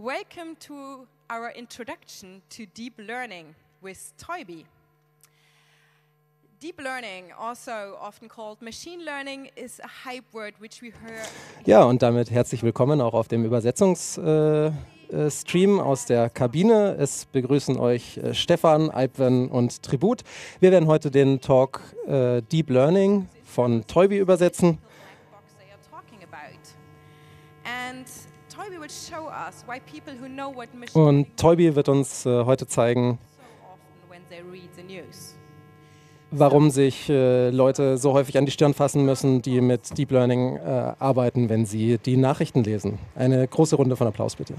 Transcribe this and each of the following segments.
Welcome to our introduction to deep learning with Toibi. Deep learning, also often called machine learning, is a hype word which we hear. Ja, und damit herzlich willkommen auch auf dem Übersetzungsstream aus der Kabine. Es begrüßen euch Stefan, Eibwen und Tribut. Wir werden heute den Talk Deep Learning von Toibi übersetzen. Und Toibi wird uns heute zeigen, warum sich Leute so häufig an die Stirn fassen müssen, die mit Deep Learning arbeiten, wenn sie die Nachrichten lesen. Eine große Runde von Applaus bitte.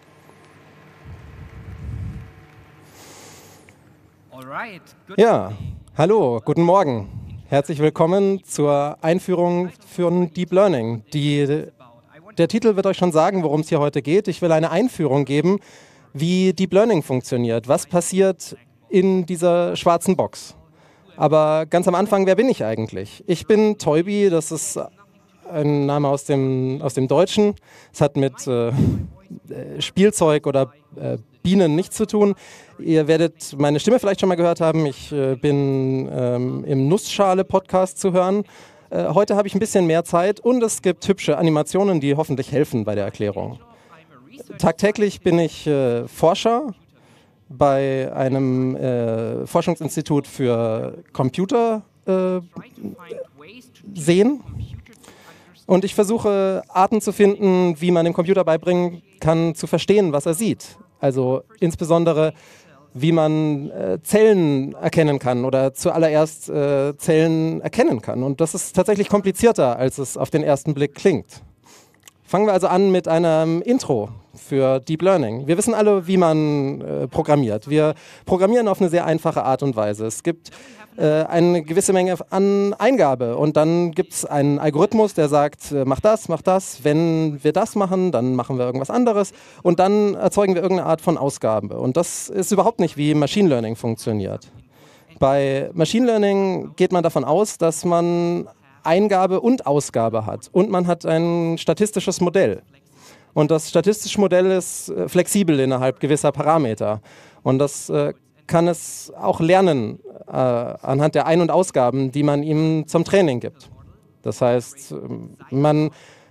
Ja, hallo, guten Morgen. Herzlich willkommen zur Einführung für Deep Learning. Der Titel wird euch schon sagen, worum es hier heute geht. Ich will eine Einführung geben, wie Deep Learning funktioniert. Was passiert in dieser schwarzen Box? Aber ganz am Anfang, wer bin ich eigentlich? Ich bin Toibi, das ist ein Name aus dem Deutschen. Es hat mit Spielzeug oder Bienen nichts zu tun. Ihr werdet meine Stimme vielleicht schon mal gehört haben. Ich bin im Nussschale-Podcast zu hören. Heute habe ich ein bisschen mehr Zeit und es gibt hübsche Animationen, die hoffentlich helfen bei der Erklärung. Tagtäglich bin ich Forscher bei einem Forschungsinstitut für Computer sehen. Und ich versuche Arten zu finden, wie man dem Computer beibringen kann, zu verstehen, was er sieht. Also insbesondere, wie man Zellen erkennen kann oder zuallererst Zellen erkennen kann. Und das ist tatsächlich komplizierter, als es auf den ersten Blick klingt. Fangen wir also an mit einem Intro für Deep Learning. Wir wissen alle, wie man programmiert. Wir programmieren auf eine sehr einfache Art und Weise. Es gibt eine gewisse Menge an Eingabe und dann gibt es einen Algorithmus, der sagt, mach das. Wenn wir das machen, dann machen wir irgendwas anderes und dann erzeugen wir irgendeine Art von Ausgabe. Und das ist überhaupt nicht, wie Machine Learning funktioniert. Bei Machine Learning geht man davon aus, dass man Eingabe und Ausgabe hat und man hat ein statistisches Modell. Und das statistische Modell ist flexibel innerhalb gewisser Parameter. Und das kann es auch lernen anhand der Ein- und Ausgaben, die man ihm zum Training gibt. Das heißt, man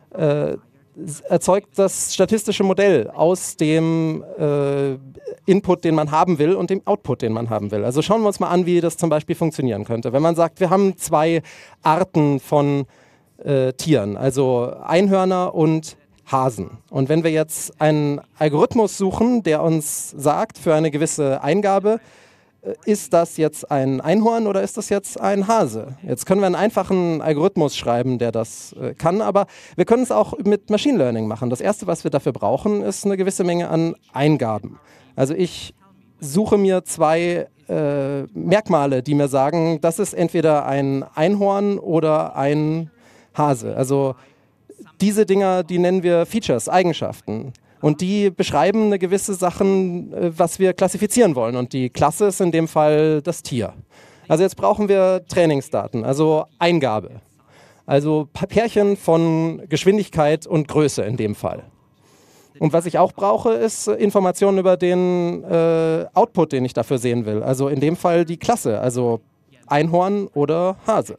erzeugt das statistische Modell aus dem Input, den man haben will und dem Output, den man haben will. Also schauen wir uns mal an, wie das zum Beispiel funktionieren könnte. Wenn man sagt, wir haben zwei Arten von Tieren, also Einhörner und Hasen. Und wenn wir jetzt einen Algorithmus suchen, der uns sagt, für eine gewisse Eingabe, ist das jetzt ein Einhorn oder ist das jetzt ein Hase? Jetzt können wir einen einfachen Algorithmus schreiben, der das kann, aber wir können es auch mit Machine Learning machen. Das Erste, was wir dafür brauchen, ist eine gewisse Menge an Eingaben. Also ich suche mir zwei Merkmale, die mir sagen, das ist entweder ein Einhorn oder ein Hase. Also diese Dinger, die nennen wir Features, Eigenschaften. Und die beschreiben eine gewisse Sachen, was wir klassifizieren wollen. Und die Klasse ist in dem Fall das Tier. Also jetzt brauchen wir Trainingsdaten, also Eingabe. Also Pärchen von Geschwindigkeit und Größe in dem Fall. Und was ich auch brauche, ist Informationen über den Output, den ich dafür sehen will. Also in dem Fall die Klasse, also Einhorn oder Hase.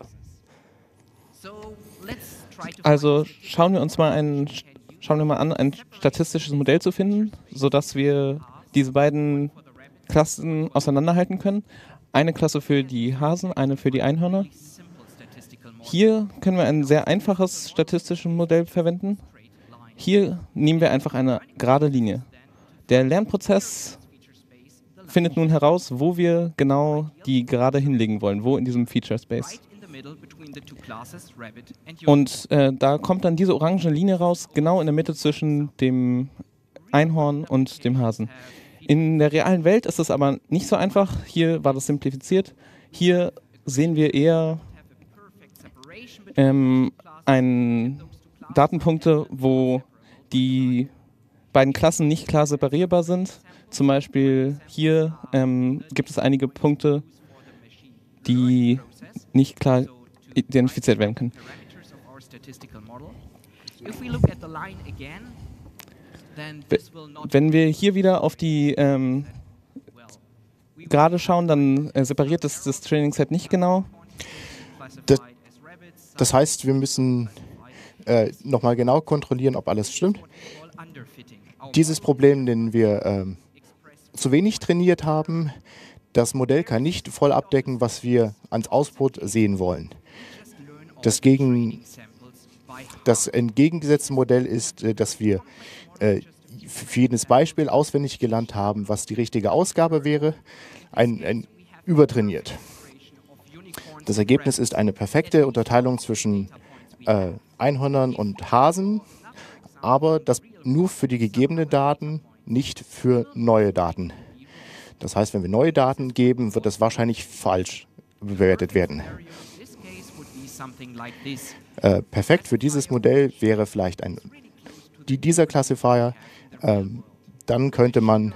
Also schauen wir mal an, ein statistisches Modell zu finden, sodass wir diese beiden Klassen auseinanderhalten können. Eine Klasse für die Hasen, eine für die Einhörner. Hier können wir ein sehr einfaches statistisches Modell verwenden. Hier nehmen wir einfach eine gerade Linie. Der Lernprozess findet nun heraus, wo wir genau die gerade hinlegen wollen, wo in diesem Feature Space. Und da kommt dann diese orange Linie raus, genau in der Mitte zwischen dem Einhorn und dem Hasen. In der realen Welt ist es aber nicht so einfach. Hier war das simplifiziert. Hier sehen wir eher Datenpunkte, wo die beiden Klassen nicht klar separierbar sind. Zum Beispiel hier gibt es einige Punkte, die nicht klar identifiziert werden können. Wenn wir hier wieder auf die Gerade schauen, dann separiert das Training-Set nicht genau. Das heißt, wir müssen nochmal genau kontrollieren, ob alles stimmt. Dieses Problem, den wir zu wenig trainiert haben, das Modell kann nicht voll abdecken, was wir ans Output sehen wollen. Das entgegengesetzte Modell ist, dass wir für jedes Beispiel auswendig gelernt haben, was die richtige Ausgabe wäre, ein übertrainiert. Das Ergebnis ist eine perfekte Unterteilung zwischen Einhörnern und Hasen, aber das nur für die gegebenen Daten, nicht für neue Daten. Das heißt, wenn wir neue Daten geben, wird das wahrscheinlich falsch bewertet werden. Perfekt für dieses Modell wäre vielleicht dieser Classifier. Dann könnte man...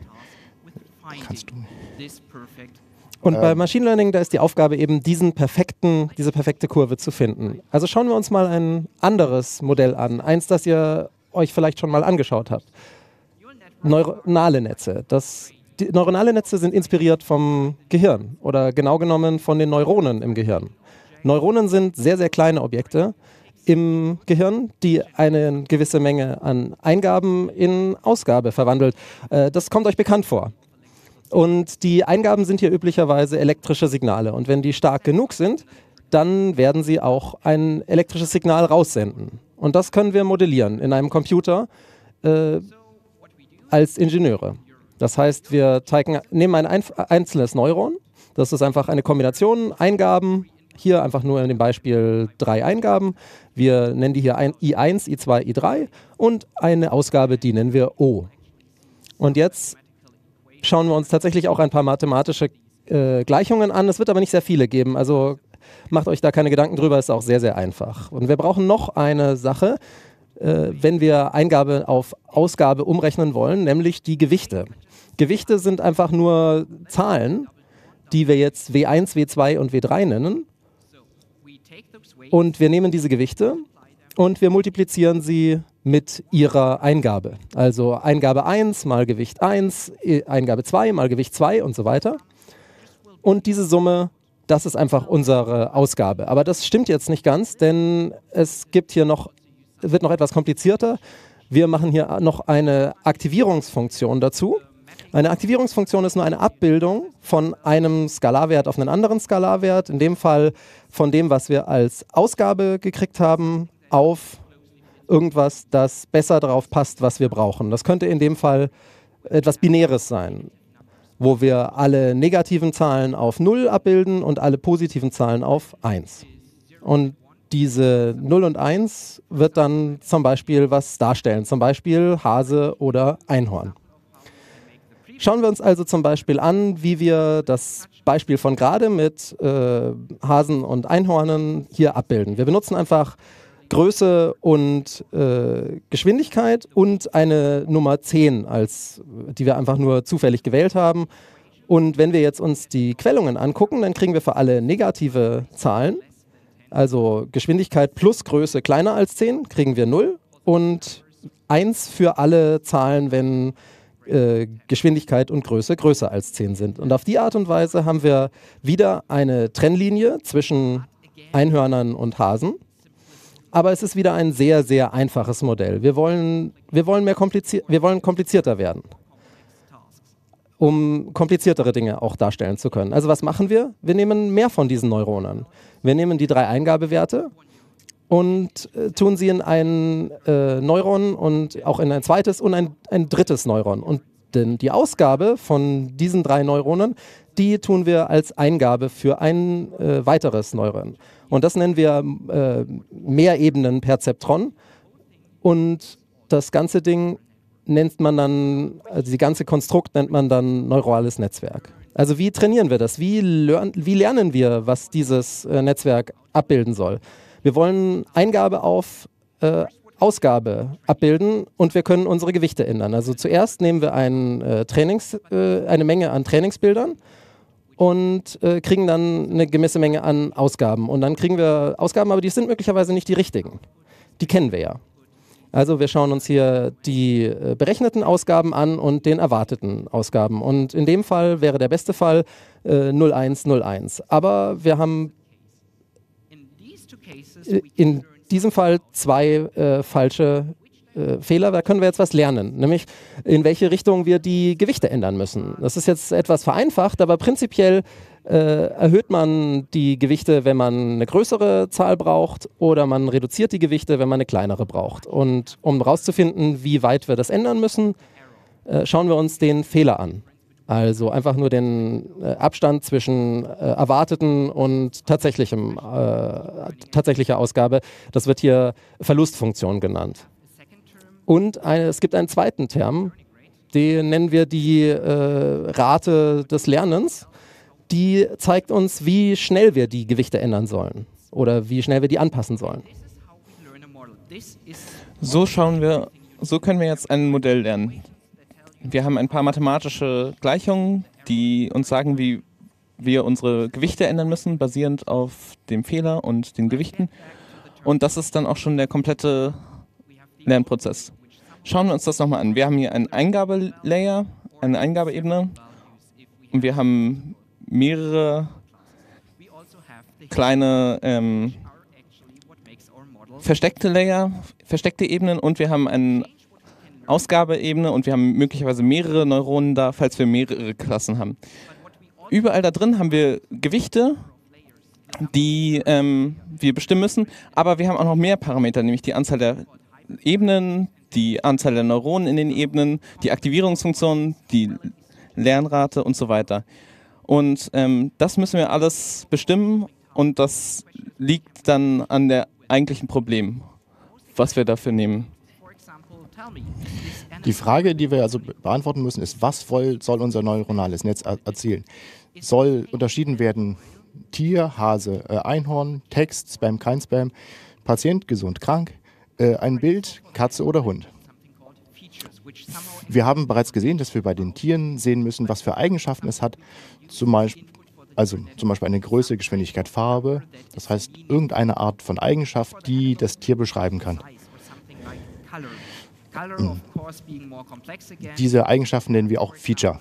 Und bei Machine Learning, da ist die Aufgabe eben, diese perfekte Kurve zu finden. Also schauen wir uns mal ein anderes Modell an. Eins, das ihr euch vielleicht schon mal angeschaut habt. Neuronale Netze. Die neuronale Netze sind inspiriert vom Gehirn oder genau genommen von den Neuronen im Gehirn. Neuronen sind sehr, sehr kleine Objekte im Gehirn, die eine gewisse Menge an Eingaben in Ausgabe verwandelt. Das kommt euch bekannt vor. Und die Eingaben sind hier üblicherweise elektrische Signale. Und wenn die stark genug sind, dann werden sie auch ein elektrisches Signal raussenden. Und das können wir modellieren in einem Computer als Ingenieure. Das heißt, wir nehmen ein einzelnes Neuron. Das ist einfach eine Kombination Eingaben. Hier einfach nur in dem Beispiel 3 Eingaben. Wir nennen die hier I1, I2, I3 und eine Ausgabe, die nennen wir O. Und jetzt schauen wir uns tatsächlich auch ein paar mathematische Gleichungen an. Es wird aber nicht sehr viele geben, also macht euch da keine Gedanken drüber, ist auch sehr, sehr einfach. Und wir brauchen noch eine Sache, wenn wir Eingabe auf Ausgabe umrechnen wollen, nämlich die Gewichte. Gewichte sind einfach nur Zahlen, die wir jetzt W1, W2 und W3 nennen. Und wir nehmen diese Gewichte und wir multiplizieren sie mit ihrer Eingabe. Also Eingabe 1 mal Gewicht 1, Eingabe 2 mal Gewicht 2 und so weiter. Und diese Summe, das ist einfach unsere Ausgabe. Aber das stimmt jetzt nicht ganz, denn es wird noch etwas komplizierter. Wir machen hier noch eine Aktivierungsfunktion dazu. Eine Aktivierungsfunktion ist nur eine Abbildung von einem Skalarwert auf einen anderen Skalarwert, in dem Fall von dem, was wir als Ausgabe gekriegt haben, auf irgendwas, das besser darauf passt, was wir brauchen. Das könnte in dem Fall etwas Binäres sein, wo wir alle negativen Zahlen auf 0 abbilden und alle positiven Zahlen auf 1. Und diese 0 und 1 wird dann zum Beispiel was darstellen, zum Beispiel Hase oder Einhorn. Schauen wir uns also zum Beispiel an, wie wir das Beispiel von gerade mit Hasen und Einhornen hier abbilden. Wir benutzen einfach Größe und Geschwindigkeit und eine Nummer 10, die wir einfach nur zufällig gewählt haben. Und wenn wir jetzt uns die Quellungen angucken, dann kriegen wir für alle negative Zahlen, also Geschwindigkeit plus Größe kleiner als 10, kriegen wir 0 und 1 für alle Zahlen, wenn Geschwindigkeit und Größe größer als 10 sind. Und auf die Art und Weise haben wir wieder eine Trennlinie zwischen Einhörnern und Hasen. Aber es ist wieder ein sehr, sehr einfaches Modell. Wir wollen komplizierter werden, um kompliziertere Dinge auch darstellen zu können. Also was machen wir? Wir nehmen mehr von diesen Neuronen. Wir nehmen die 3 Eingabewerte und tun sie in ein Neuron und auch in ein zweites und ein drittes Neuron. Und die Ausgabe von diesen 3 Neuronen, die tun wir als Eingabe für ein weiteres Neuron. Und das nennen wir Mehrebenenperzeptron. Und das ganze Ding nennt man dann, also die ganze Konstrukt nennt man dann neurales Netzwerk. Also wie trainieren wir das? Wie lernen wir, was dieses Netzwerk abbilden soll? Wir wollen Eingabe auf Ausgabe abbilden und wir können unsere Gewichte ändern. Also zuerst nehmen wir eine Menge an Trainingsbildern und kriegen dann eine gewisse Menge an Ausgaben. Und dann kriegen wir Ausgaben, aber die sind möglicherweise nicht die richtigen. Die kennen wir ja. Also wir schauen uns hier die berechneten Ausgaben an und den erwarteten Ausgaben. Und in dem Fall wäre der beste Fall 0101. Aber wir haben in diesem Fall zwei falsche Fehler. Da können wir jetzt was lernen, nämlich in welche Richtung wir die Gewichte ändern müssen. Das ist jetzt etwas vereinfacht, aber prinzipiell erhöht man die Gewichte, wenn man eine größere Zahl braucht, oder man reduziert die Gewichte, wenn man eine kleinere braucht. Und um herauszufinden, wie weit wir das ändern müssen, schauen wir uns den Fehler an. Also einfach nur den Abstand zwischen erwarteten und tatsächlicher Ausgabe. Das wird hier Verlustfunktion genannt. Und es gibt einen zweiten Term, den nennen wir die Rate des Lernens. Die zeigt uns, wie schnell wir die Gewichte ändern sollen oder wie schnell wir die anpassen sollen. So können wir jetzt ein Modell lernen. Wir haben ein paar mathematische Gleichungen, die uns sagen, wie wir unsere Gewichte ändern müssen, basierend auf dem Fehler und den Gewichten. Und das ist dann auch schon der komplette Lernprozess. Schauen wir uns das nochmal an. Wir haben hier einen Eingabelayer, eine Eingabeebene, und wir haben mehrere kleine versteckte Layer, versteckte Ebenen, und wir haben eine Ausgabeebene und wir haben möglicherweise mehrere Neuronen da, falls wir mehrere Klassen haben. Überall da drin haben wir Gewichte, die wir bestimmen müssen, aber wir haben auch noch mehr Parameter, nämlich die Anzahl der Ebenen, die Anzahl der Neuronen in den Ebenen, die Aktivierungsfunktion, die Lernrate und so weiter. Und das müssen wir alles bestimmen, und das liegt dann an der eigentlichen Problem, was wir dafür nehmen. Die Frage, die wir also beantworten müssen, ist, was soll unser neuronales Netz erzielen? Soll unterschieden werden Tier, Hase, Einhorn, Text, Spam, kein Spam, Patient, gesund, krank, ein Bild, Katze oder Hund? Wir haben bereits gesehen, dass wir bei den Tieren sehen müssen, was für Eigenschaften es hat. Zum Beispiel eine Größe, Geschwindigkeit, Farbe. Das heißt, irgendeine Art von Eigenschaft, die das Tier beschreiben kann. Diese Eigenschaften nennen wir auch Feature.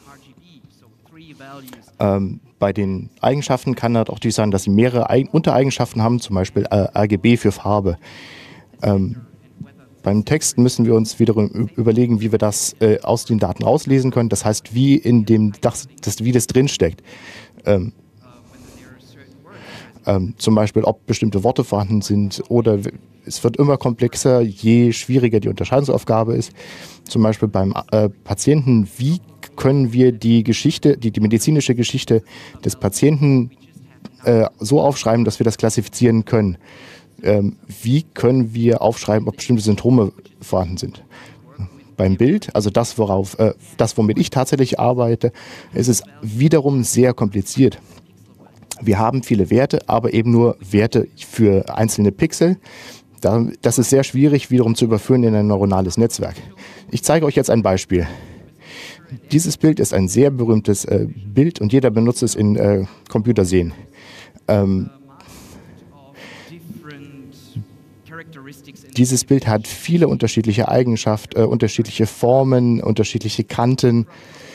Bei den Eigenschaften kann das auch sein, dass sie mehrere Untereigenschaften haben, zum Beispiel RGB für Farbe. Beim Text müssen wir uns wiederum überlegen, wie wir das aus den Daten rauslesen können. Das heißt, wie das drinsteckt. Zum Beispiel, ob bestimmte Worte vorhanden sind, oder es wird immer komplexer, je schwieriger die Unterscheidungsaufgabe ist. Zum Beispiel beim Patienten, wie können wir die medizinische Geschichte des Patienten so aufschreiben, dass wir das klassifizieren können? Wie können wir aufschreiben, ob bestimmte Symptome vorhanden sind? Beim Bild, also das, womit ich tatsächlich arbeite, ist es wiederum sehr kompliziert. Wir haben viele Werte, aber eben nur Werte für einzelne Pixel. Das ist sehr schwierig wiederum zu überführen in ein neuronales Netzwerk. Ich zeige euch jetzt ein Beispiel. Dieses Bild ist ein sehr berühmtes Bild, und jeder benutzt es in Computersehen. Dieses Bild hat viele unterschiedliche Eigenschaften, unterschiedliche Formen, unterschiedliche Kanten.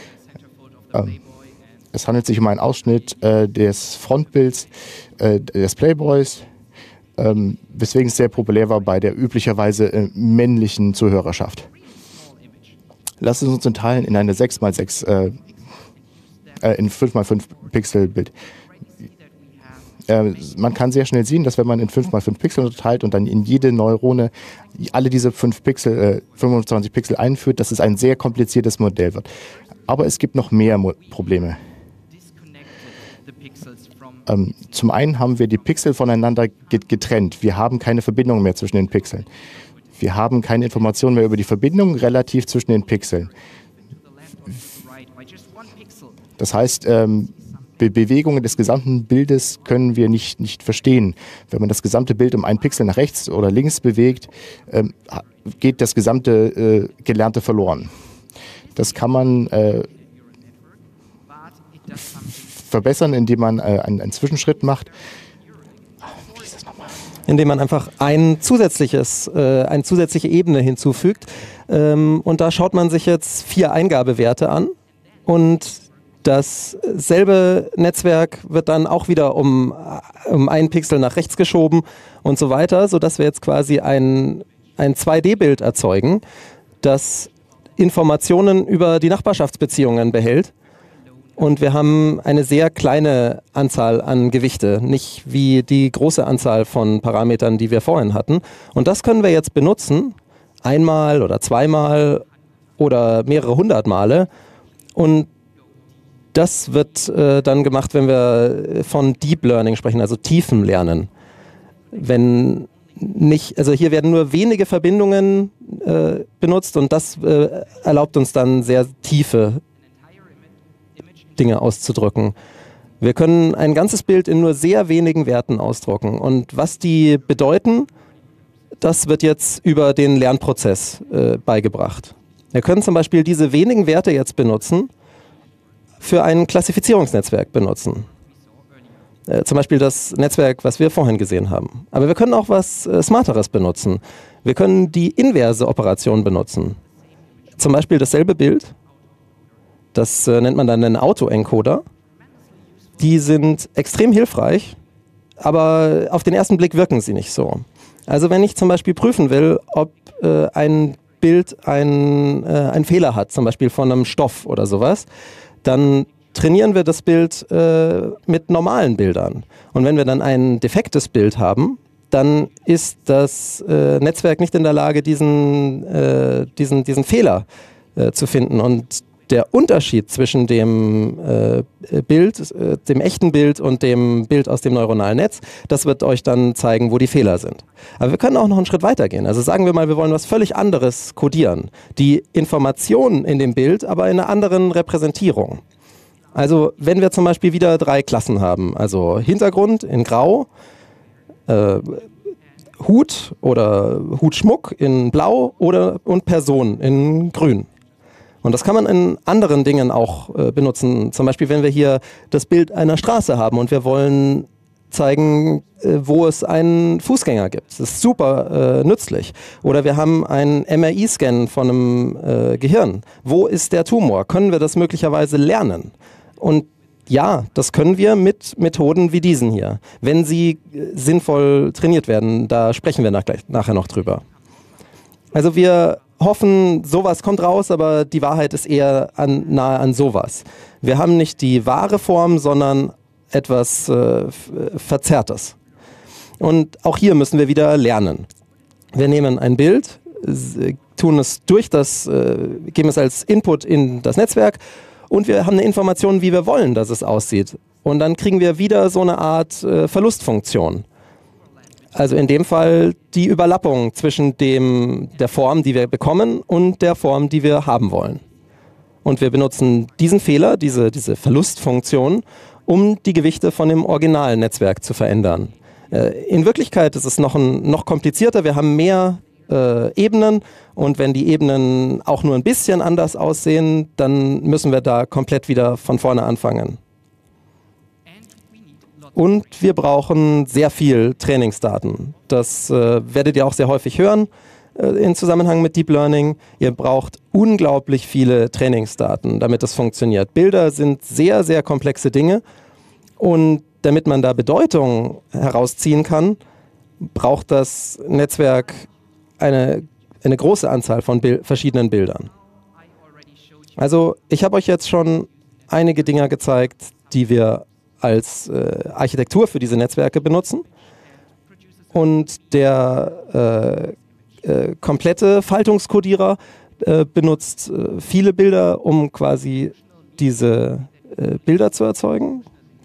Es handelt sich um einen Ausschnitt des Frontbilds des Playboys, weswegen es sehr populär war bei der üblicherweise männlichen Zuhörerschaft. Lasst es uns unterteilen in eine 6x6, in 5x5 Pixel Bild. Man kann sehr schnell sehen, dass wenn man in 5x5 Pixel unterteilt und dann in jede Neurone alle diese 25 Pixel einführt, dass es ein sehr kompliziertes Modell wird. Aber es gibt noch mehr Probleme. Zum einen haben wir die Pixel voneinander getrennt. Wir haben keine Verbindung mehr zwischen den Pixeln. Wir haben keine Informationen mehr über die Verbindung relativ zwischen den Pixeln. Das heißt, Bewegungen des gesamten Bildes können wir nicht verstehen. Wenn man das gesamte Bild um einen Pixel nach rechts oder links bewegt, geht das gesamte Gelernte verloren. Das kann man verbessern, indem man einen Zwischenschritt macht. Wie ist das nochmal? indem man einfach eine zusätzliche Ebene hinzufügt. Und da schaut man sich jetzt 4 Eingabewerte an und dasselbe Netzwerk wird dann auch wieder um 1 Pixel nach rechts geschoben und so weiter, sodass wir jetzt quasi ein 2D-Bild erzeugen, das Informationen über die Nachbarschaftsbeziehungen behält. Und wir haben eine sehr kleine Anzahl an Gewichte, nicht wie die große Anzahl von Parametern, die wir vorhin hatten. Und das können wir jetzt benutzen, einmal oder zweimal oder mehrere hundert Male. Und das wird dann gemacht, wenn wir von Deep Learning sprechen, also tiefem Lernen. Also hier werden nur wenige Verbindungen benutzt und das erlaubt uns dann sehr tiefe Dinge auszudrücken. Wir können ein ganzes Bild in nur sehr wenigen Werten ausdrucken und was die bedeuten, das wird jetzt über den Lernprozess beigebracht. Wir können zum Beispiel diese wenigen Werte jetzt benutzen, für ein Klassifizierungsnetzwerk benutzen. Zum Beispiel das Netzwerk, was wir vorhin gesehen haben. Aber wir können auch was Smarteres benutzen. Wir können die inverse Operation benutzen. Zum Beispiel dasselbe Bild. Das nennt man dann einen Autoencoder. Die sind extrem hilfreich, aber auf den ersten Blick wirken sie nicht so. Also wenn ich zum Beispiel prüfen will, ob ein Bild einen Fehler hat, zum Beispiel von einem Stoff oder sowas, dann trainieren wir das Bild mit normalen Bildern. Und wenn wir dann ein defektes Bild haben, dann ist das Netzwerk nicht in der Lage, diesen Fehler zu finden. Und der Unterschied zwischen dem Bild, dem echten Bild und dem Bild aus dem neuronalen Netz, das wird euch dann zeigen, wo die Fehler sind. Aber wir können auch noch einen Schritt weiter gehen. Also sagen wir mal, wir wollen was völlig anderes codieren. Die Informationen in dem Bild, aber in einer anderen Repräsentierung. Also wenn wir zum Beispiel wieder 3 Klassen haben, also Hintergrund in Grau, Hut oder Hutschmuck in Blau und Person in Grün. Und das kann man in anderen Dingen auch benutzen. Zum Beispiel, wenn wir hier das Bild einer Straße haben und wir wollen zeigen, wo es einen Fußgänger gibt. Das ist super nützlich. Oder wir haben einen MRI-Scan von einem Gehirn. Wo ist der Tumor? Können wir das möglicherweise lernen? Und ja, das können wir mit Methoden wie diesen hier. Wenn sie sinnvoll trainiert werden, da sprechen wir nachher noch drüber. Also wir hoffen, sowas kommt raus, aber die Wahrheit ist eher nahe an sowas. Wir haben nicht die wahre Form, sondern etwas Verzerrtes. Und auch hier müssen wir wieder lernen. Wir nehmen ein Bild, geben es als Input in das Netzwerk und wir haben eine Information, wie wir wollen, dass es aussieht. Und dann kriegen wir wieder so eine Art Verlustfunktion. Also in dem Fall die Überlappung zwischen der Form, die wir bekommen, und der Form, die wir haben wollen. Und wir benutzen diesen Fehler, diese Verlustfunktion, um die Gewichte von dem originalen Netzwerk zu verändern. In Wirklichkeit ist es noch komplizierter. Wir haben mehr Ebenen und wenn die Ebenen auch nur ein bisschen anders aussehen, dann müssen wir da komplett wieder von vorne anfangen. Und wir brauchen sehr viel Trainingsdaten. Das werdet ihr auch sehr häufig hören im Zusammenhang mit Deep Learning. Ihr braucht unglaublich viele Trainingsdaten, damit das funktioniert. Bilder sind sehr, sehr komplexe Dinge und damit man da Bedeutung herausziehen kann, braucht das Netzwerk eine große Anzahl von verschiedenen Bildern. Also ich habe euch jetzt schon einige Dinge gezeigt, die wir als Architektur für diese Netzwerke benutzen. Und der komplette Faltungskodierer benutzt viele Bilder, um quasi diese Bilder zu erzeugen.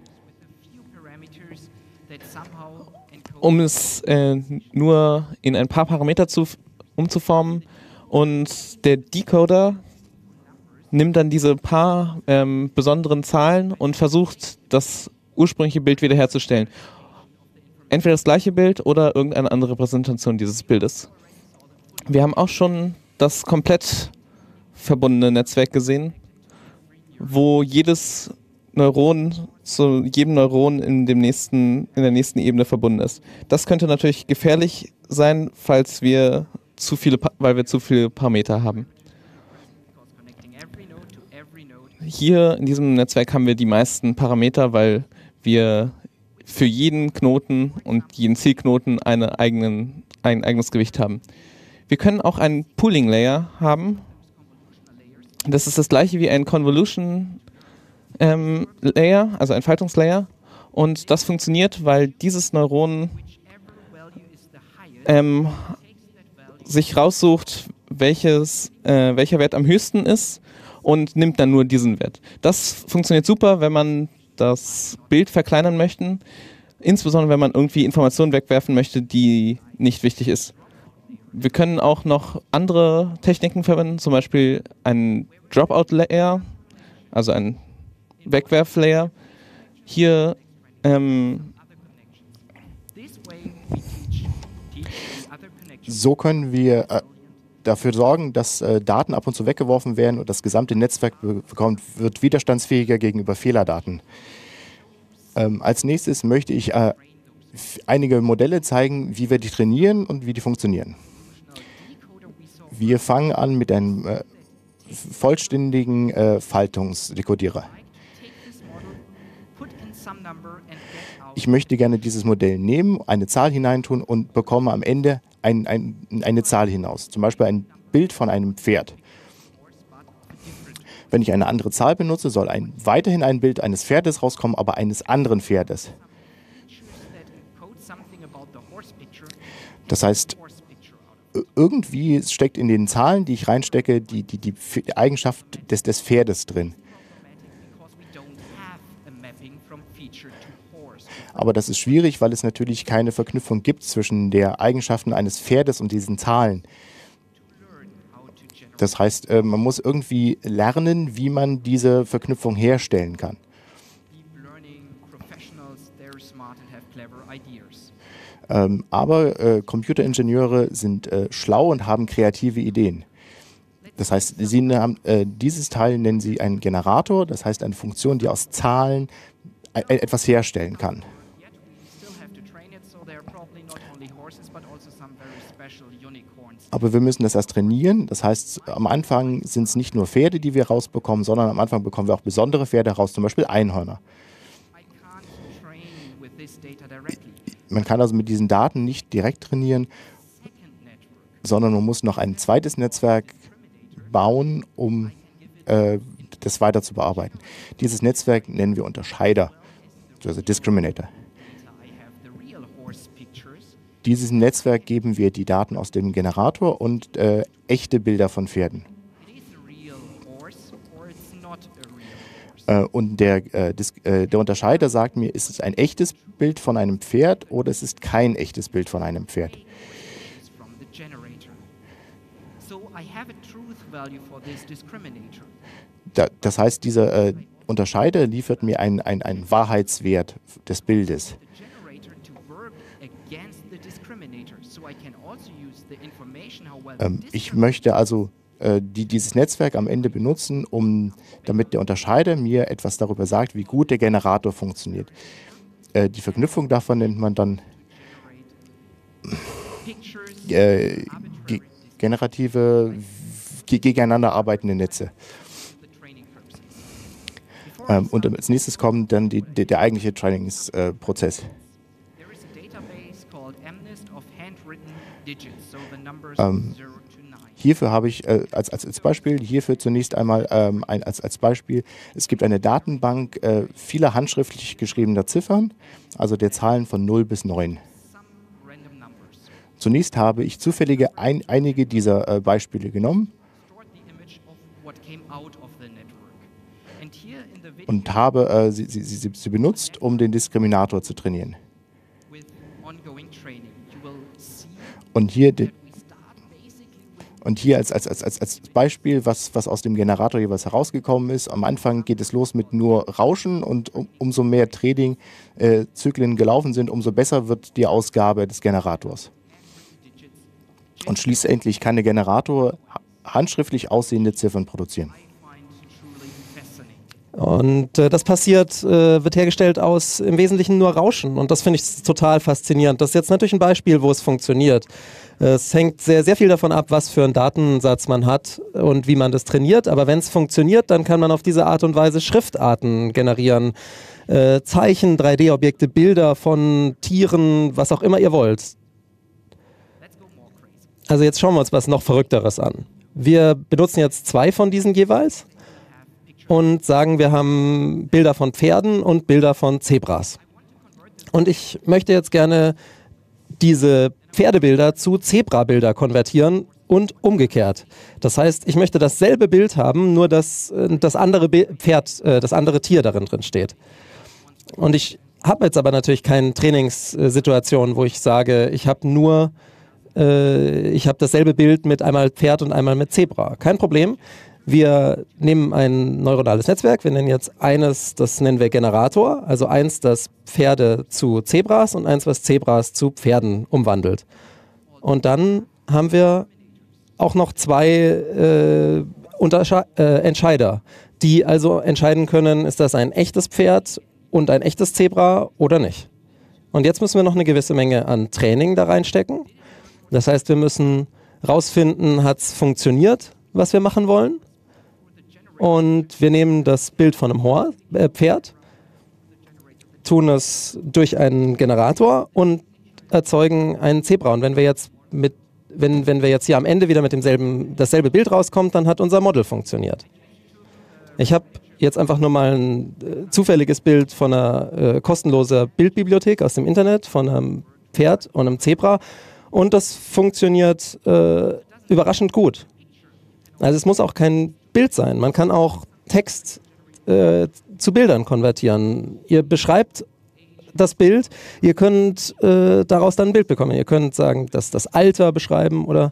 Um es nur in ein paar Parameter umzuformen, und der Decoder nimmt dann diese paar besonderen Zahlen und versucht, das ursprüngliche Bild wiederherzustellen. Entweder das gleiche Bild oder irgendeine andere Repräsentation dieses Bildes. Wir haben auch schon das komplett verbundene Netzwerk gesehen, wo jedes Neuron zu jedem Neuron in der nächsten Ebene verbunden ist. Das könnte natürlich gefährlich sein, weil wir zu viele Parameter haben. Hier in diesem Netzwerk haben wir die meisten Parameter, weil wir für jeden Knoten und jeden Zielknoten ein eigenes Gewicht haben. Wir können auch einen Pooling Layer haben. Das ist das gleiche wie ein Convolution Layer, also ein Faltungslayer. Und das funktioniert, weil dieses Neuron sich raussucht, welcher Wert am höchsten ist und nimmt dann nur diesen Wert. Das funktioniert super, wenn man das Bild verkleinern möchte, insbesondere wenn man irgendwie Informationen wegwerfen möchte, die nicht wichtig ist. Wir können auch noch andere Techniken verwenden, zum Beispiel einen Dropout-Layer, also einen Wegwerf-Layer. Hier so können wir dafür sorgen, dass Daten ab und zu weggeworfen werden und das gesamte Netzwerk wird widerstandsfähiger gegenüber Fehlerdaten. Als nächstes möchte ich einige Modelle zeigen, wie wir die trainieren und wie die funktionieren. Wir fangen an mit einem vollständigen Faltungsdekodierer. Ich möchte gerne dieses Modell nehmen, eine Zahl hineintun und bekomme am Ende eine Zahl hinaus. Zum Beispiel ein Bild von einem Pferd. Wenn ich eine andere Zahl benutze, soll weiterhin ein Bild eines Pferdes rauskommen, aber eines anderen Pferdes. Das heißt, irgendwie steckt in den Zahlen, die ich reinstecke, die Eigenschaft des Pferdes drin. Aber das ist schwierig, weil es natürlich keine Verknüpfung gibt zwischen der Eigenschaften eines Pferdes und diesen Zahlen. Das heißt, man muss irgendwie lernen, wie man diese Verknüpfung herstellen kann. Aber Computeringenieure sind schlau und haben kreative Ideen. Das heißt, dieses Teil nennen sie einen Generator, das heißt eine Funktion, die aus Zahlen etwas herstellen kann. Aber wir müssen das erst trainieren. Das heißt, am Anfang sind es nicht nur Pferde, die wir rausbekommen, sondern am Anfang bekommen wir auch besondere Pferde raus, zum Beispiel Einhörner. Man kann also mit diesen Daten nicht direkt trainieren, sondern man muss noch ein zweites Netzwerk bauen, um das weiter zu bearbeiten. Dieses Netzwerk nennen wir Unterscheider, also Discriminator. Diesem Netzwerk geben wir die Daten aus dem Generator und echte Bilder von Pferden. Und der Unterscheider sagt mir, ist es ein echtes Bild von einem Pferd oder es ist kein echtes Bild von einem Pferd. Das heißt, dieser Unterscheider liefert mir einen Wahrheitswert des Bildes. Ich möchte also dieses Netzwerk am Ende benutzen, damit der Unterscheider mir etwas darüber sagt, wie gut der Generator funktioniert. Die Verknüpfung davon nennt man dann generative, gegeneinander arbeitende Netze. Und als nächstes kommt dann der eigentliche Trainingsprozess. Hierfür habe ich als Beispiel, zunächst einmal als Beispiel, es gibt eine Datenbank vieler handschriftlich geschriebener Ziffern, also der Zahlen von 0 bis 9. Zunächst habe ich zufällige einige dieser Beispiele genommen und habe sie benutzt, um den Diskriminator zu trainieren. Und hier als Beispiel, was aus dem Generator jeweils herausgekommen ist. Am Anfang geht es los mit nur Rauschen und umso mehr Trading-Zyklen gelaufen sind, umso besser wird die Ausgabe des Generators. Und schließlich kann der Generator handschriftlich aussehende Ziffern produzieren. Und das wird hergestellt aus im Wesentlichen nur Rauschen. Und das finde ich total faszinierend. Das ist jetzt natürlich ein Beispiel, wo es funktioniert. Es hängt sehr, sehr viel davon ab, was für einen Datensatz man hat und wie man das trainiert. Aber wenn es funktioniert, dann kann man auf diese Art und Weise Schriftarten generieren. Zeichen, 3D-Objekte, Bilder von Tieren, was auch immer ihr wollt. Also jetzt schauen wir uns was noch Verrückteres an. Wir benutzen jetzt 2 von diesen jeweils und sagen, wir haben Bilder von Pferden und Bilder von Zebras. Und ich möchte jetzt gerne diese Pferdebilder zu Zebrabilder konvertieren und umgekehrt. Das heißt, ich möchte dasselbe Bild haben, nur dass das andere das andere Tier darin drin steht. Und ich habe jetzt aber natürlich keine Trainingssituation, wo ich sage, ich habe dasselbe Bild mit einmal Pferd und einmal mit Zebra. Kein Problem. Wir nehmen ein neuronales Netzwerk, wir nennen jetzt eines, das nennen wir Generator, also eins, das Pferde zu Zebras und eins, was Zebras zu Pferden umwandelt. Und dann haben wir auch noch 2 Entscheider, die also entscheiden können, ist das ein echtes Pferd und ein echtes Zebra oder nicht. Und jetzt müssen wir noch eine gewisse Menge an Training da reinstecken. Das heißt, wir müssen rausfinden, hat es funktioniert, was wir machen wollen. Und wir nehmen das Bild von einem Pferd, tun es durch einen Generator und erzeugen einen Zebra. Und wenn wir jetzt hier am Ende wieder mit dasselbe Bild rauskommt, dann hat unser Model funktioniert. Ich habe jetzt einfach nur mal ein zufälliges Bild von einer kostenlosen Bildbibliothek aus dem Internet, von einem Pferd und einem Zebra. Und das funktioniert überraschend gut. Also es muss auch kein Bild sein. Man kann auch Text zu Bildern konvertieren. Ihr beschreibt das Bild, ihr könnt daraus dann ein Bild bekommen. Ihr könnt sagen, dass das Alter beschreiben oder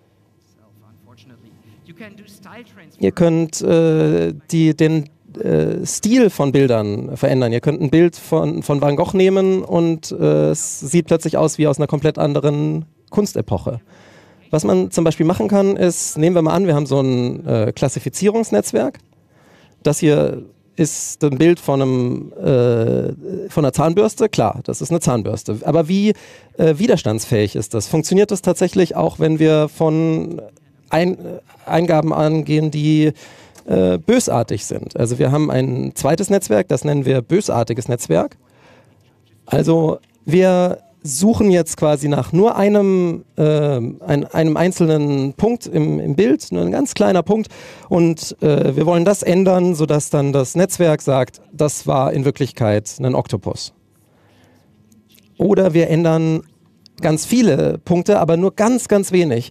ihr könnt den Stil von Bildern verändern. Ihr könnt ein Bild von Van Gogh nehmen und es sieht plötzlich aus wie aus einer komplett anderen Kunstepoche. Was man zum Beispiel machen kann, ist, nehmen wir mal an, wir haben so ein Klassifizierungsnetzwerk. Das hier ist ein Bild von einer Zahnbürste. Klar, das ist eine Zahnbürste. Aber wie widerstandsfähig ist das? Funktioniert das tatsächlich auch, wenn wir von Eingaben angehen, die bösartig sind? Also wir haben ein zweites Netzwerk, das nennen wir bösartiges Netzwerk. Also wir suchen jetzt quasi nach nur einem einzelnen Punkt im Bild, nur ein ganz kleiner Punkt, und wir wollen das ändern, sodass dann das Netzwerk sagt, das war in Wirklichkeit ein Oktopus. Oder wir ändern ganz viele Punkte, aber nur ganz, ganz wenig.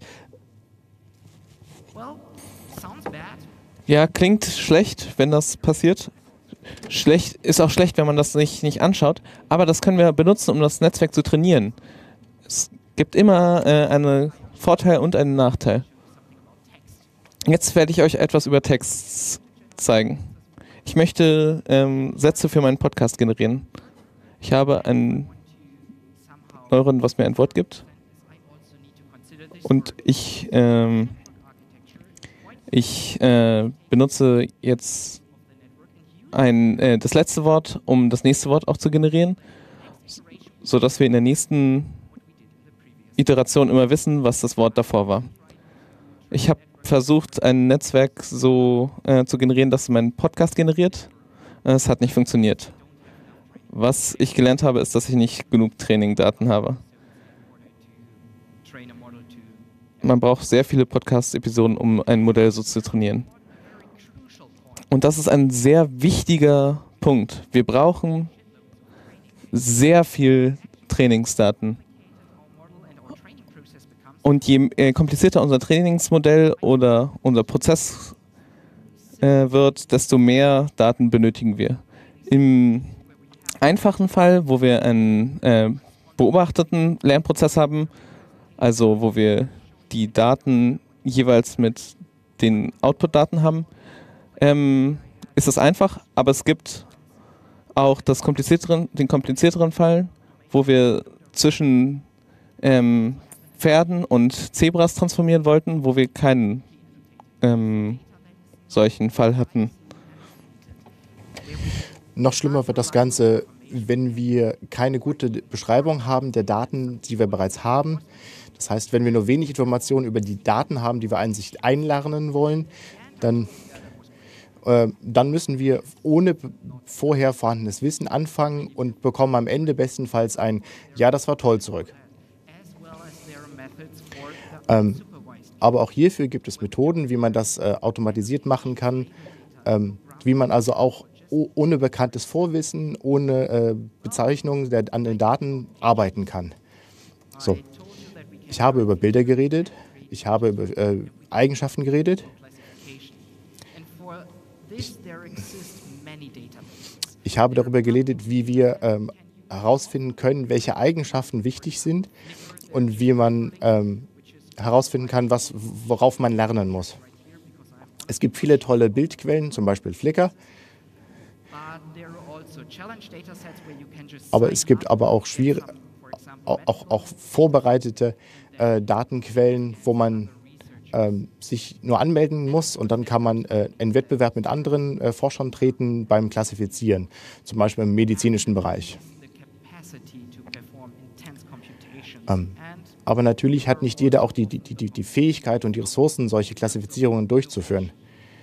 Ja, klingt schlecht, wenn das passiert. Ist auch schlecht, wenn man das nicht anschaut, aber das können wir benutzen, um das Netzwerk zu trainieren. Es gibt immer einen Vorteil und einen Nachteil. Jetzt werde ich euch etwas über Text zeigen. Ich möchte Sätze für meinen Podcast generieren. Ich habe ein Neuron, was mir ein Wort gibt, und ich benutze jetzt das letzte Wort, um das nächste Wort auch zu generieren, sodass wir in der nächsten Iteration immer wissen, was das Wort davor war. Ich habe versucht, ein Netzwerk so zu generieren, dass es meinen Podcast generiert. Es hat nicht funktioniert. Was ich gelernt habe, ist, dass ich nicht genug Training-Daten habe. Man braucht sehr viele Podcast-Episoden, um ein Modell so zu trainieren. Und das ist ein sehr wichtiger Punkt. Wir brauchen sehr viel Trainingsdaten. Und je komplizierter unser Trainingsmodell oder unser Prozess wird, desto mehr Daten benötigen wir. Im einfachen Fall, wo wir einen beobachteten Lernprozess haben, also wo wir die Daten jeweils mit den Output-Daten haben, ist es einfach, aber es gibt auch den komplizierteren Fall, wo wir zwischen Pferden und Zebras transformieren wollten, wo wir keinen solchen Fall hatten. Noch schlimmer wird das Ganze, wenn wir keine gute Beschreibung haben der Daten, die wir bereits haben. Das heißt, wenn wir nur wenig Informationen über die Daten haben, die wir sich einlernen wollen, dann müssen wir ohne vorher vorhandenes Wissen anfangen und bekommen am Ende bestenfalls ein „Ja, das war toll" zurück. Aber auch hierfür gibt es Methoden, wie man das automatisiert machen kann, wie man also auch ohne bekanntes Vorwissen, ohne Bezeichnung an den Daten arbeiten kann. So. Ich habe über Bilder geredet, ich habe über Eigenschaften geredet. Ich habe darüber geredet, wie wir herausfinden können, welche Eigenschaften wichtig sind und wie man herausfinden kann, worauf man lernen muss. Es gibt viele tolle Bildquellen, zum Beispiel Flickr. Aber es gibt aber auch auch vorbereitete Datenquellen, wo man sich nur anmelden muss und dann kann man in Wettbewerb mit anderen Forschern treten beim Klassifizieren, zum Beispiel im medizinischen Bereich. Aber natürlich hat nicht jeder auch die Fähigkeit und die Ressourcen, solche Klassifizierungen durchzuführen.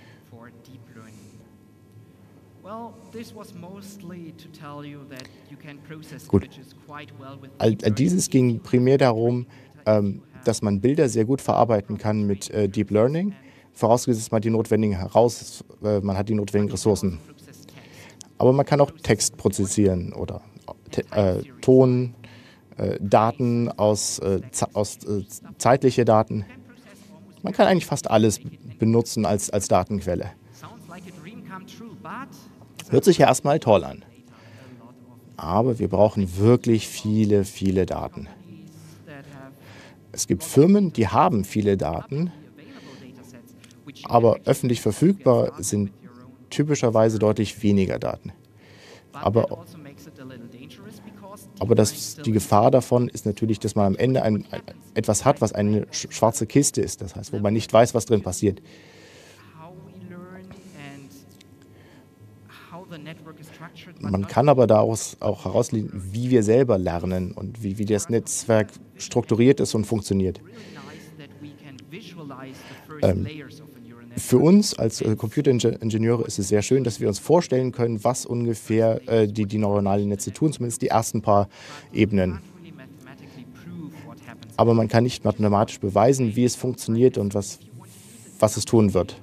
Gut. Dieses ging primär darum, dass man Bilder sehr gut verarbeiten kann mit Deep Learning, vorausgesetzt man hat die notwendigen Ressourcen. Aber man kann auch Text prozessieren oder Ton, Daten aus zeitliche Daten. Man kann eigentlich fast alles benutzen als Datenquelle. Hört sich ja erstmal toll an. Aber wir brauchen wirklich viele, viele Daten. Es gibt Firmen, die haben viele Daten, aber öffentlich verfügbar sind typischerweise deutlich weniger Daten. Aber die Gefahr davon ist natürlich, dass man am Ende etwas hat, was eine schwarze Kiste ist. Das heißt, wo man nicht weiß, was drin passiert. Man kann aber daraus auch herauslesen, wie wir selber lernen und wie das Netzwerk strukturiert ist und funktioniert. Für uns als Computeringenieure ist es sehr schön, dass wir uns vorstellen können, was ungefähr die neuronalen Netze tun, zumindest die ersten paar Ebenen. Aber man kann nicht mathematisch beweisen, wie es funktioniert und was es tun wird.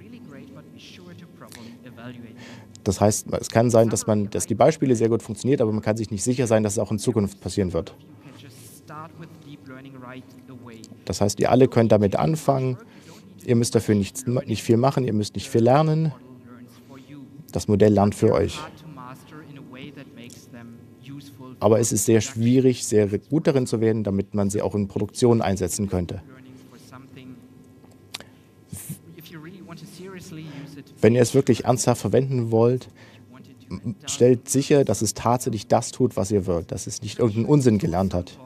Das heißt, es kann sein, dass die Beispiele sehr gut funktionieren, aber man kann sich nicht sicher sein, dass es auch in Zukunft passieren wird. Das heißt, ihr alle könnt damit anfangen. Ihr müsst dafür nicht viel machen, ihr müsst nicht viel lernen. Das Modell lernt für euch. Aber es ist sehr schwierig, sehr gut darin zu werden, damit man sie auch in Produktion einsetzen könnte. Wenn ihr es wirklich ernsthaft verwenden wollt, stellt sicher, dass es tatsächlich das tut, was ihr wollt, dass es nicht irgendeinen Unsinn gelernt hat.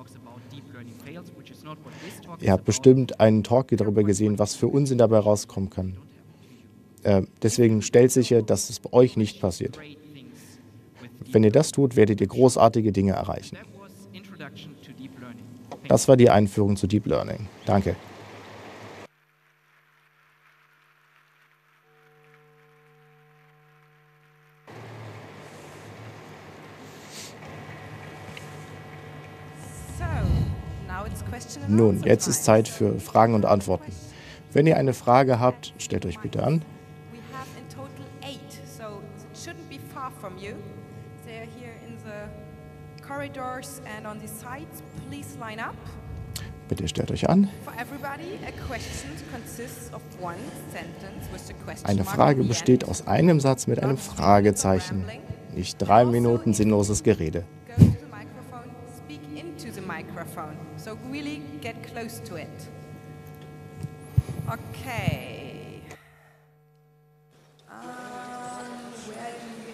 Ihr habt bestimmt einen Talk darüber gesehen, was für Unsinn dabei rauskommen kann. Deswegen stellt sicher, dass es bei euch nicht passiert. Wenn ihr das tut, werdet ihr großartige Dinge erreichen. Das war die Einführung zu Deep Learning. Danke. Nun, jetzt ist Zeit für Fragen und Antworten. Wenn ihr eine Frage habt, stellt euch bitte an. Bitte stellt euch an. Eine Frage besteht aus einem Satz mit einem Fragezeichen. Nicht 3 Minuten sinnloses Gerede. So really get close to it. Okay. Where do we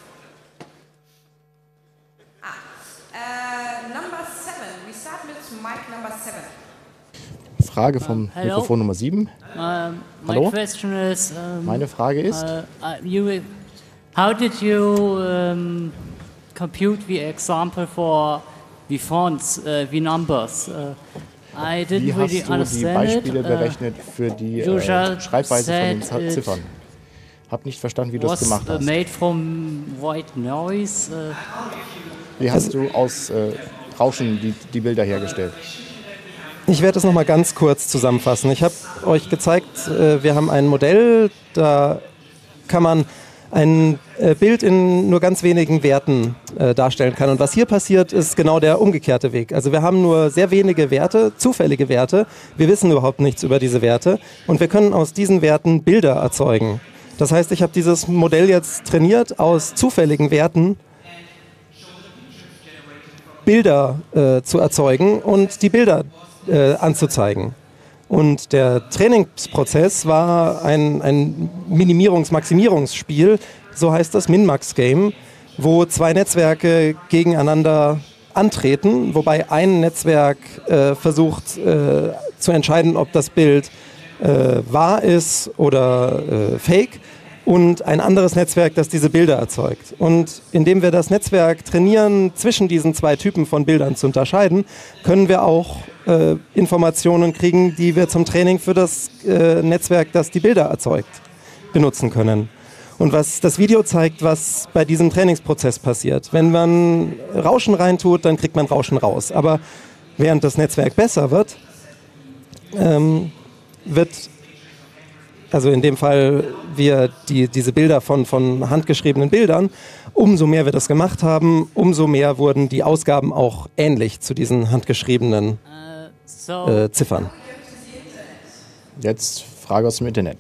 have? Number 7. We start with mic number 7. Frage vom Mikrofon Nummer 7. Hallo? My question is, Meine Frage ist, How did you compute the example for the fonts, the numbers? I didn't Wie really hast du die understand Beispiele it. berechnet für die you just Schreibweise von said den it Ziffern? Hab nicht verstanden, wie du es Was gemacht hast. made from white noise. Wie hast du aus Rauschen die Bilder hergestellt? Ich werde es nochmal ganz kurz zusammenfassen. Ich habe euch gezeigt, wir haben ein Modell, da kann man ein Bild in nur ganz wenigen Werten darstellen kann. Und was hier passiert, ist genau der umgekehrte Weg. Also wir haben nur sehr wenige Werte, zufällige Werte. Wir wissen überhaupt nichts über diese Werte. Und wir können aus diesen Werten Bilder erzeugen. Das heißt, ich habe dieses Modell jetzt trainiert, aus zufälligen Werten Bilder zu erzeugen und die Bilder anzuzeigen. Und der Trainingsprozess war ein Minimierungs-Maximierungsspiel, so heißt das Min-Max-Game, wo zwei Netzwerke gegeneinander antreten, wobei ein Netzwerk versucht zu entscheiden, ob das Bild wahr ist oder fake, und ein anderes Netzwerk, das diese Bilder erzeugt. Und indem wir das Netzwerk trainieren, zwischen diesen zwei Typen von Bildern zu unterscheiden, können wir auch Informationen kriegen, die wir zum Training für das Netzwerk, das die Bilder erzeugt, benutzen können. Und was das Video zeigt, was bei diesem Trainingsprozess passiert. Wenn man Rauschen reintut, dann kriegt man Rauschen raus. Aber während das Netzwerk besser wird, also in dem Fall wir diese Bilder von handgeschriebenen Bildern, umso mehr wir das gemacht haben, umso mehr wurden die Ausgaben auch ähnlich zu diesen handgeschriebenen Ziffern. Jetzt Frage aus dem Internet.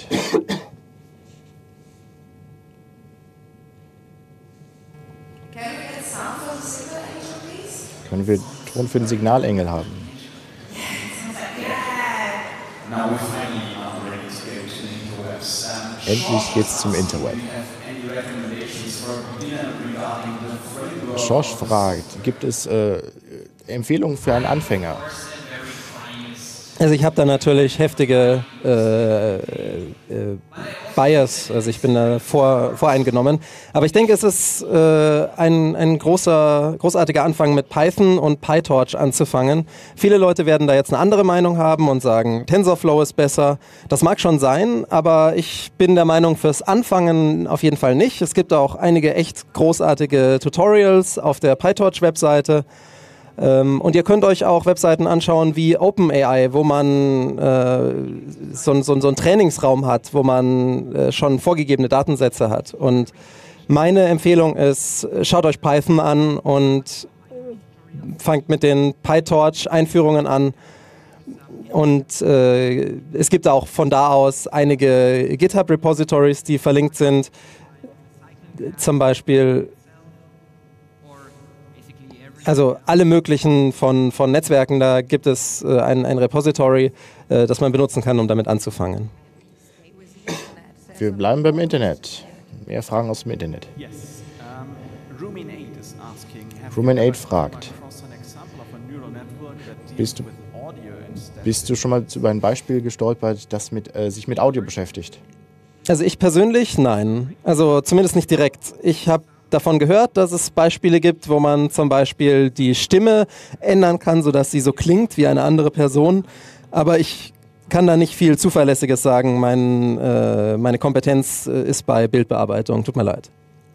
Können wir Ton für den Signalengel haben? Endlich geht's zum Interweb. Josh fragt, gibt es Empfehlungen für einen Anfänger? Also ich habe da natürlich heftige Bias, also ich bin da voreingenommen. Aber ich denke, es ist ein großartiger Anfang mit Python und PyTorch anzufangen. Viele Leute werden da jetzt eine andere Meinung haben und sagen, TensorFlow ist besser. Das mag schon sein, aber ich bin der Meinung, fürs Anfangen auf jeden Fall nicht. Es gibt auch einige echt großartige Tutorials auf der PyTorch-Webseite. Und ihr könnt euch auch Webseiten anschauen wie OpenAI, wo man so einen Trainingsraum hat, wo man schon vorgegebene Datensätze hat. Und meine Empfehlung ist, schaut euch Python an und fangt mit den PyTorch-Einführungen an. Und es gibt auch von da aus einige GitHub-Repositories, die verlinkt sind. Zum Beispiel also alle möglichen von Netzwerken, da gibt es ein Repository, das man benutzen kann, um damit anzufangen. Wir bleiben beim Internet. Mehr Fragen aus dem Internet. Rumin8 fragt, bist du schon mal über ein Beispiel gestolpert, das sich mit Audio beschäftigt? Also ich persönlich, nein. Also zumindest nicht direkt. Ich habe davon gehört, dass es Beispiele gibt, wo man zum Beispiel die Stimme ändern kann, sodass sie so klingt wie eine andere Person. Aber ich kann da nicht viel Zuverlässiges sagen. Meine Kompetenz ist bei Bildbearbeitung. Tut mir leid.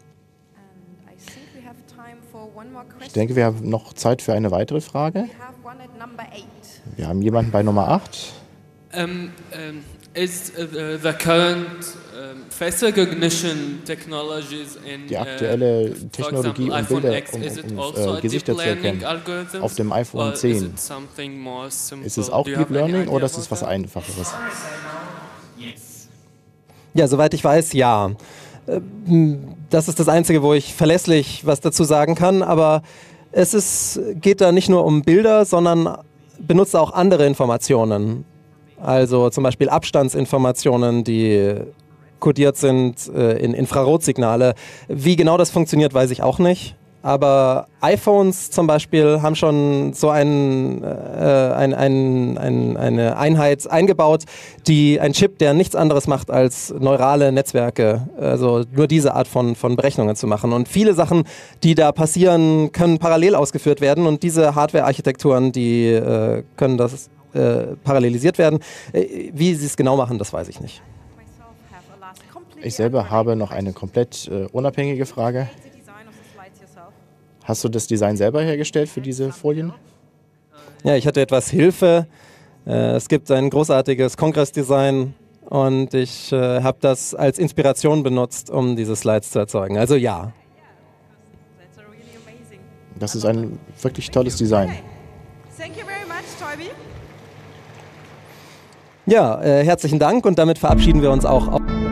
Ich denke, wir haben noch Zeit für eine weitere Frage. Wir haben jemanden bei Nummer 8. Is the current face recognition technologies in die aktuelle Technologie, um Bilder, um Gesichter zu erkennen, auf dem iPhone 10. Ist es auch Deep Learning oder ist es was Einfacheres? Ja, soweit ich weiß, ja. Das ist das Einzige, wo ich verlässlich was dazu sagen kann, aber geht da nicht nur um Bilder, sondern benutzt auch andere Informationen. Also zum Beispiel Abstandsinformationen, die kodiert sind in Infrarotsignale. Wie genau das funktioniert, weiß ich auch nicht. Aber iPhones zum Beispiel haben schon so eine Einheit eingebaut, ein Chip, der nichts anderes macht als neurale Netzwerke, also nur diese Art von Berechnungen zu machen. Und viele Sachen, die da passieren, können parallel ausgeführt werden und diese Hardware-Architekturen, die können das parallelisiert werden. Wie sie es genau machen, das weiß ich nicht. Ich selber habe noch eine komplett unabhängige Frage. Hast du das Design selber hergestellt für diese Folien? Ja, ich hatte etwas Hilfe. Es gibt ein großartiges Kongressdesign und ich habe das als Inspiration benutzt, um diese Slides zu erzeugen. Also ja. Das ist ein wirklich tolles Design. Thank you very much, Toby. Ja, herzlichen Dank und damit verabschieden wir uns auch.